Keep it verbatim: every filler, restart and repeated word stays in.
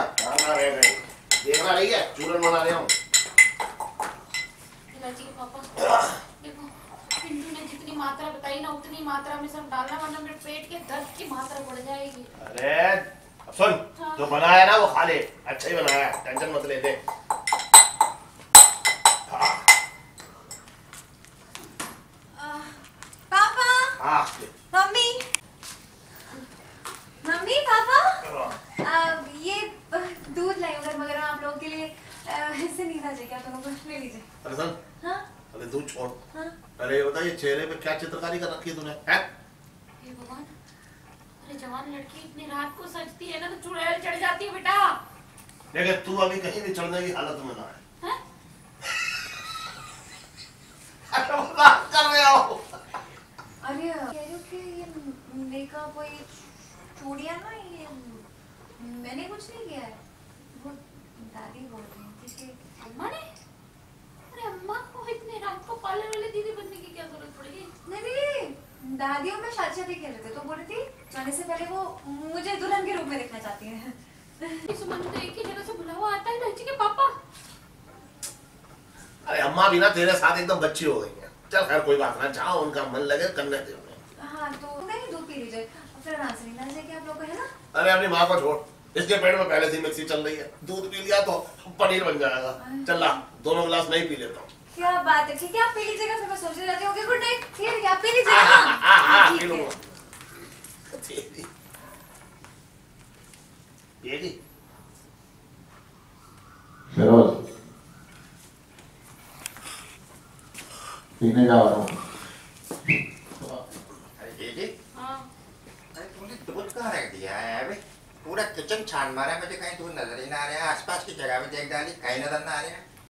खाना रह गए देखना नहीं है चूरन बना रहे हूँ। पापा देखो पिंटू ने जितनी मात्रा बताई ना उतनी मात्रा में सब डालना वरना मेरे पेट के दर्द की मात्रा बढ़ जाएगी। अरे अब सुन हाँ। जो बनाया ना वो खा ले अच्छा ही बनाया टेंशन मत ले दे। हाँ। पापा हाँ मम्मी मम्मी पापा आ, ये दूध लाई उधर मगर आप लोगों के लिए इससे नहीं था क्या तुम लोग ले लीजिए। अरे सुन हाँ अरे दूध छोड़ हाँ अरे बता ये चेहरे पे क्या चित्रकारी कर रखी है तूने हैं? हे भगवान अरे जवान लड़की इतनी रात को सजती है ना तो चुड़ैल चढ़ जाती है बेटा। लेकिन तू अभी कहीं भी चढ़ने की हालत में ना है। अरे मजाक कर रहे हो। अरे कह रही हूँ कि ये मेकअप और ये चूड़ियाँ ना ये मैंने कुछ नहीं किया है वो दादी बोल रही है कि अम्मा ने अरे अम्मा को इतने रात को पार्लर वाले दीदी बनने की क्या जरूरत पड़ेगी। नहीं नहीं दादियों में शादी शादी खेल रहे थे तो बोल रही थी जाने से पहले वो मुझे दुल्हन के रूप में देखना चाहती है। इस मन तो एक ही जगह से बुलावा आता है लड़की के पापा। अरे अम्मा भी ना तेरे साथ एकदम बच्ची हो गई है। चल खैर कोई बात ना जाओ उनका मन लगे करने दे उन्हें। हाँ तो नहीं दूध पी लीजिए फिर आराम से नींद से क्या आप लोग है ना। अरे अपनी माँ को छोड़ इसके पेट में पहले से मिक्सी चल रही है दूध पी लिया तो पनीर बन जाएगा। चल ला दोनों गिलास नहीं पी लेता हूँ। क्या बात है ठीक है आप पी लीजिएगा फिर मैं सोच रही रहती हूँ गुड नाइट ठीक है आप पी लीजिएगा। पी लूंगा ये फिरोज पीने जा रहा हूँ। अरे जीजी हाँ अरे तुमने दूध कहाँ रख दिया है अभी पूरा किचन छान मारा मुझे कहीं दूध नजर ही ना आ रहा है आसपास की जगह में देख डाली कहीं नजर ना आ रहा है।